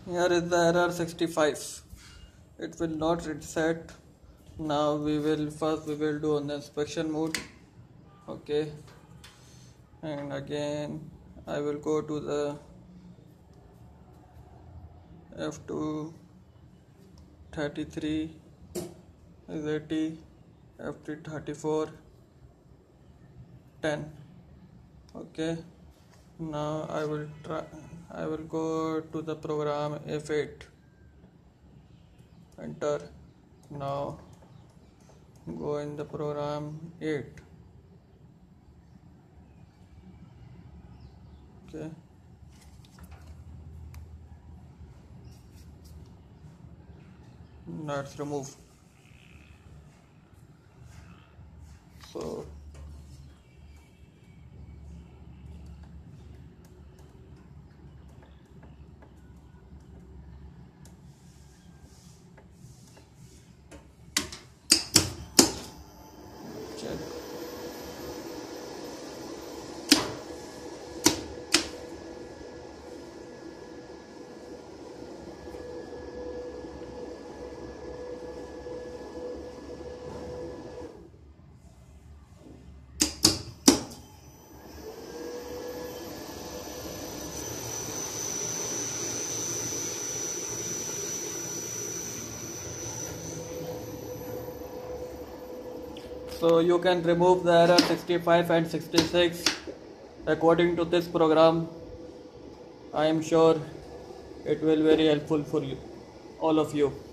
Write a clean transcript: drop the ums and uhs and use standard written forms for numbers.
Here is the error 65. It will not reset. Now we will do on the inspection mode. Okay, and again I will go to the F2 33 is 80, F3 34 10. Okay, now I will go to the program F8, enter. Now go in the program 8. Okay, let's remove. So check. So you can remove the error 65 and 66 according to this program. I am sure it will be very helpful for you, all of you.